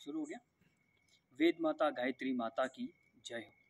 शुरू हो गया। वेद माता गायत्री माता की जय हो।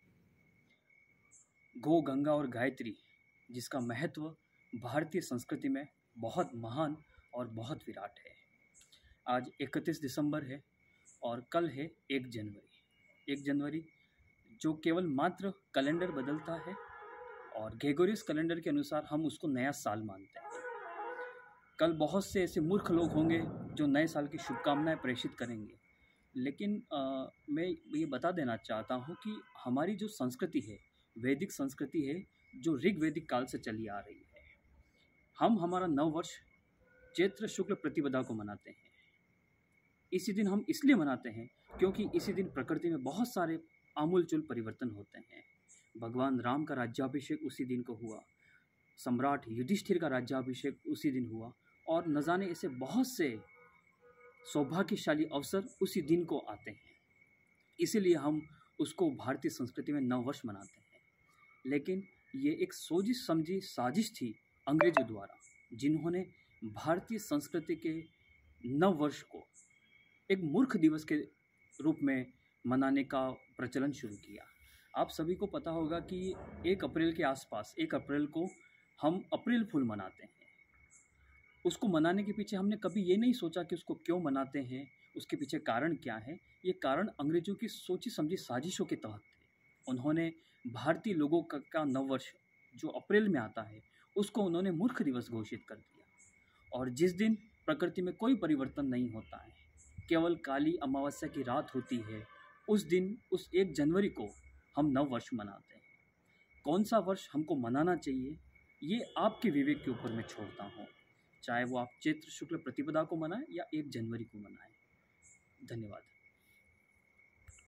गो गंगा और गायत्री जिसका महत्व भारतीय संस्कृति में बहुत महान और बहुत विराट है। आज 31 दिसंबर है और कल है 1 जनवरी। 1 जनवरी जो केवल मात्र कैलेंडर बदलता है और ग्रेगोरियस कैलेंडर के अनुसार हम उसको नया साल मानते हैं। कल बहुत से ऐसे मूर्ख लोग होंगे जो नए साल की शुभकामनाएं प्रेषित करेंगे, लेकिन मैं ये बता देना चाहता हूँ कि हमारी जो संस्कृति है, वैदिक संस्कृति है, जो ऋग्वैदिक काल से चली आ रही है। हम हमारा नववर्ष चैत्र शुक्ल प्रतिपदा को मनाते हैं। इसी दिन हम इसलिए मनाते हैं क्योंकि इसी दिन प्रकृति में बहुत सारे आमूलचूल परिवर्तन होते हैं। भगवान राम का राज्याभिषेक उसी दिन को हुआ, सम्राट युधिष्ठिर का राज्याभिषेक उसी दिन हुआ और न जाने ऐसे बहुत से सौभाग्यशाली अवसर उसी दिन को आते हैं। इसीलिए हम उसको भारतीय संस्कृति में नववर्ष मनाते हैं। लेकिन ये एक सोची समझी साजिश थी अंग्रेजों द्वारा, जिन्होंने भारतीय संस्कृति के नववर्ष को एक मूर्ख दिवस के रूप में मनाने का प्रचलन शुरू किया। आप सभी को पता होगा कि 1 अप्रैल के आसपास 1 अप्रैल को हम अप्रैल फूल मनाते हैं। उसको मनाने के पीछे हमने कभी ये नहीं सोचा कि उसको क्यों मनाते हैं, उसके पीछे कारण क्या है। ये कारण अंग्रेजों की सोची समझी साजिशों के तहत थे। उन्होंने भारतीय लोगों का नववर्ष जो अप्रैल में आता है उसको उन्होंने मूर्ख दिवस घोषित कर दिया। और जिस दिन प्रकृति में कोई परिवर्तन नहीं होता है, केवल काली अमावस्या की रात होती है, उस दिन उस 1 जनवरी को हम नववर्ष मनाते हैं। कौन सा वर्ष हमको मनाना चाहिए ये आपके विवेक के ऊपर मैं छोड़ता हूँ, चाहे वो आप चैत्र शुक्ल प्रतिपदा को मनाएं या 1 जनवरी को मनाएं। धन्यवाद।